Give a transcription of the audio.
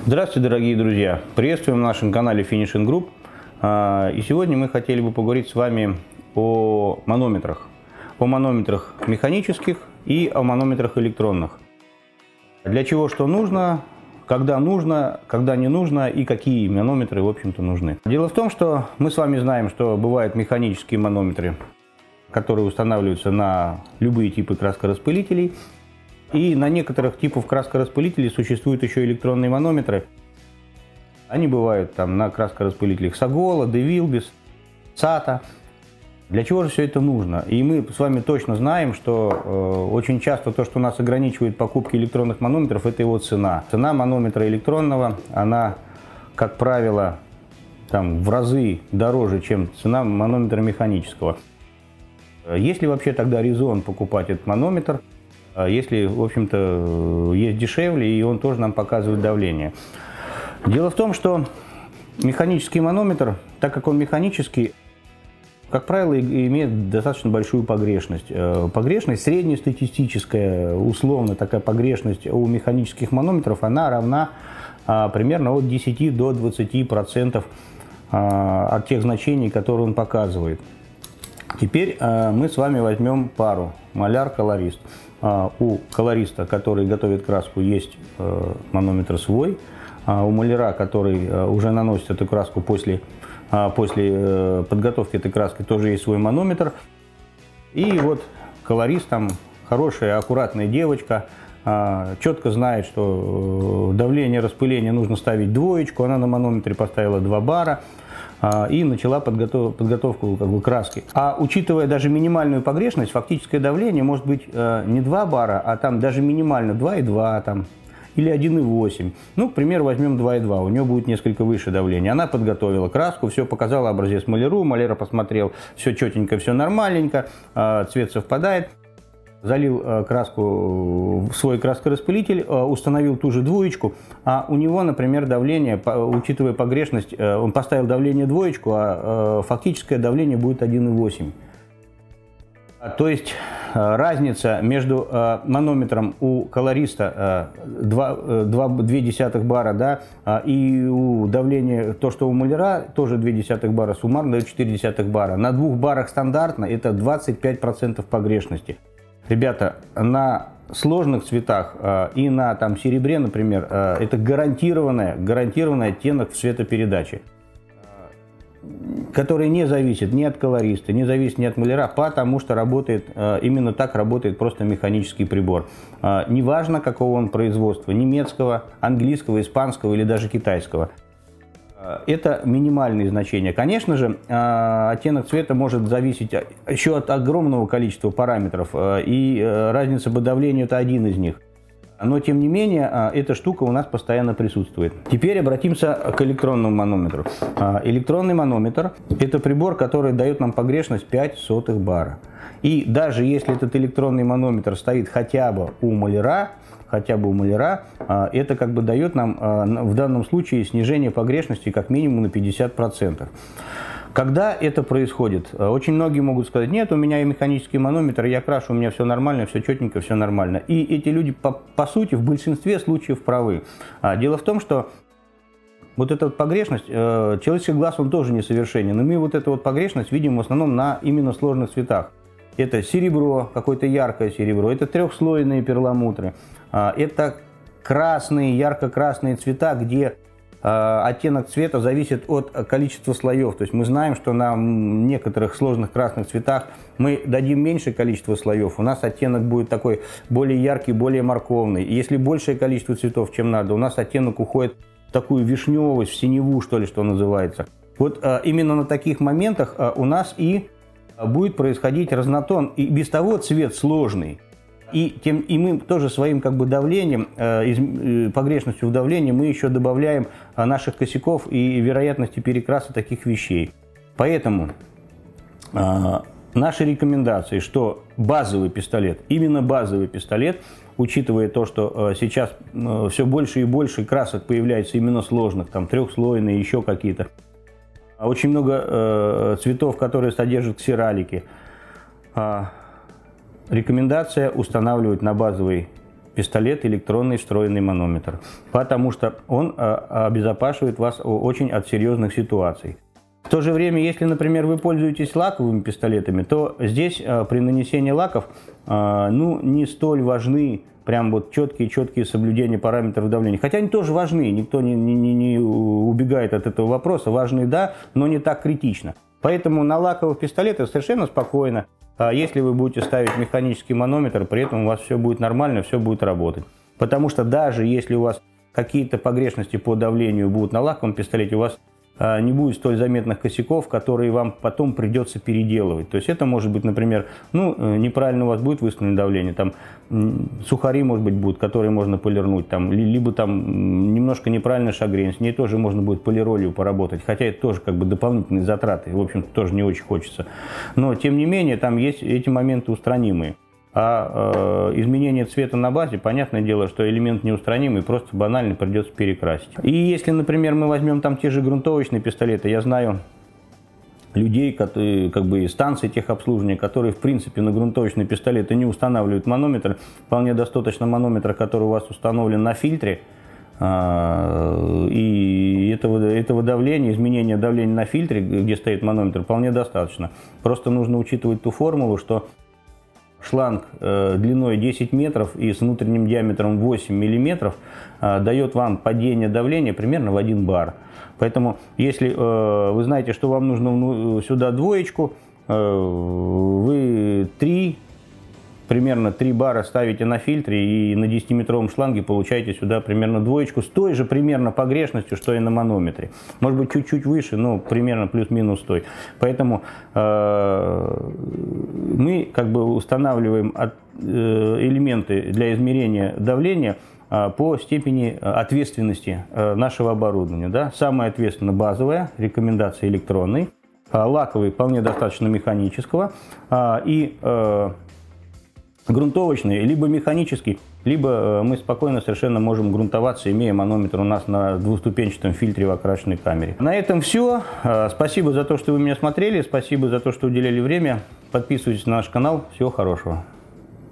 Здравствуйте, дорогие друзья! Приветствуем на нашем канале Finishing Group. И сегодня мы хотели бы поговорить с вами о манометрах. О манометрах механических и о манометрах электронных. Для чего что нужно, когда не нужно и какие манометры, в общем-то, нужны. Дело в том, что мы с вами знаем, что бывают механические манометры, которые устанавливаются на любые типы краскораспылителей. И на некоторых типах краскораспылителей существуют еще электронные манометры. Они бывают там на краскораспылителях Сагола, Девилбис, Сата. Для чего же все это нужно? И мы с вами точно знаем, что очень часто то, что нас ограничивает покупки электронных манометров, это его цена. Цена манометра электронного, она, как правило, там, в разы дороже, чем цена манометра механического. Есть ли вообще тогда резон покупать этот манометр? Если, в общем-то, есть дешевле, и он тоже нам показывает давление. Дело в том, что механический манометр, так как он механический, как правило, имеет достаточно большую погрешность. Погрешность среднестатистическая, условно такая погрешность у механических манометров, она равна примерно от 10 до 20% от тех значений, которые он показывает. Теперь мы с вами возьмем пару маляр-колорист. У колориста, который готовит краску, есть манометр свой. У маляра, который уже наносит эту краску после подготовки этой краски, тоже есть свой манометр. И вот колорист, там хорошая, аккуратная девочка, четко знает, что давление распыления нужно ставить двоечку. Она на манометре поставила 2 бара и начала подготовку краски. А учитывая даже минимальную погрешность, фактическое давление может быть не 2 бара, а там даже минимально 2,2 там, или 1,8. Ну, к примеру, возьмем 2,2, у нее будет несколько выше давление. Она подготовила краску, все показала образец маляру, маляр посмотрел, все четенько, все нормальненько, цвет совпадает. Залил краску в свой краскораспылитель, установил ту же двоечку, а у него, например, давление, учитывая погрешность, он поставил давление двоечку, а фактическое давление будет 1,8. То есть разница между манометром у колориста 0,2 бара, да, и у давления, то, что у маляра, тоже 0,2 бара, суммарно дает 0,4 бара. На 2 барах стандартно это 25% погрешности. Ребята, на сложных цветах и на там, серебре, например, это гарантированный оттенок цветопередачи, который не зависит ни от колориста, не зависит ни от маляра, потому что работает, именно так работает просто механический прибор. Неважно, какого он производства, немецкого, английского, испанского или даже китайского. Это минимальные значения. Конечно же, оттенок цвета может зависеть еще от огромного количества параметров, и разница по давлению – это один из них. Но, тем не менее, эта штука у нас постоянно присутствует. Теперь обратимся к электронному манометру. Электронный манометр – это прибор, который дает нам погрешность 0,05 бара. И даже если этот электронный манометр стоит хотя бы у маляра, это как бы дает нам в данном случае снижение погрешности как минимум на 50%. Когда это происходит? Очень многие могут сказать: нет, у меня и механический манометр, я крашу, у меня все нормально, все четенько, все нормально. И эти люди, по сути, в большинстве случаев правы. Дело в том, что вот эта вот погрешность, человеческий глаз, он тоже несовершенен, и мы вот эту вот погрешность видим в основном на именно сложных цветах. Это серебро, какое-то яркое серебро, это трехслойные перламутры, это красные, ярко-красные цвета, где оттенок цвета зависит от количества слоев. То есть мы знаем, что на некоторых сложных красных цветах мы дадим меньшее количество слоев, у нас оттенок будет такой более яркий, более морковный. И если большее количество цветов, чем надо, у нас оттенок уходит в такую вишневость, в синеву, что ли, что называется. Вот именно на таких моментах у нас и будет происходить разнотон. И без того цвет сложный. И мы тоже своим как бы давлением, погрешностью в давлении, мы еще добавляем наших косяков и вероятности перекраса таких вещей. Поэтому наши рекомендации, что базовый пистолет, именно базовый пистолет, учитывая то, что сейчас все больше и больше красок появляется именно сложных, там трехслойные, еще какие-то, очень много цветов, которые содержат ксералики. Рекомендация устанавливать на базовый пистолет электронный встроенный манометр, потому что он обезопасивает вас очень от серьезных ситуаций. В то же время, если, например, вы пользуетесь лаковыми пистолетами, то здесь при нанесении лаков не столь важны прям вот четкие соблюдения параметров давления. Хотя они тоже важны, никто не убегает от этого вопроса. Важны, да, но не так критично. Поэтому на лаковых пистолетах совершенно спокойно. Если вы будете ставить механический манометр, при этом у вас все будет нормально, все будет работать. Потому что даже если у вас какие-то погрешности по давлению будут на лаковом пистолете, у вас не будет столь заметных косяков, которые вам потом придется переделывать. То есть это может быть, например, неправильно у вас будет выставлено давление, там сухари, может быть, будут, которые можно полирнуть, там, либо там немножко неправильно шагрень, с ней тоже можно будет полиролью поработать, хотя это тоже как бы дополнительные затраты, в общем-то, тоже не очень хочется. Но, тем не менее, там есть эти моменты устранимые. А изменение цвета на базе, понятное дело, что элемент неустранимый, просто банально придется перекрасить. И если, например, мы возьмем там те же грунтовочные пистолеты, я знаю людей, которые, как бы станции техобслуживания, которые в принципе на грунтовочные пистолеты не устанавливают манометр, вполне достаточно манометра, который у вас установлен на фильтре, и этого давления, изменения давления на фильтре, где стоит манометр, вполне достаточно. Просто нужно учитывать ту формулу, что шланг длиной 10 метров и с внутренним диаметром 8 миллиметров дает вам падение давления примерно в 1 бар. Поэтому, если вы знаете, что вам нужно сюда двоечку, вы примерно 3 бара ставите на фильтре и на 10-метровом шланге получаете сюда примерно двоечку с той же примерно погрешностью, что и на манометре. Может быть, чуть-чуть выше, но примерно плюс-минус той. Поэтому мы как бы устанавливаем элементы для измерения давления по степени ответственности нашего оборудования. Да? Самое ответственное базовое, рекомендация электронной, лаковый вполне достаточно механического и грунтовочный, либо механический, либо мы спокойно совершенно можем грунтоваться, имея манометр у нас на двухступенчатом фильтре в окрашенной камере. На этом все. Спасибо за то, что вы меня смотрели, спасибо за то, что уделяли время. Подписывайтесь на наш канал. Всего хорошего.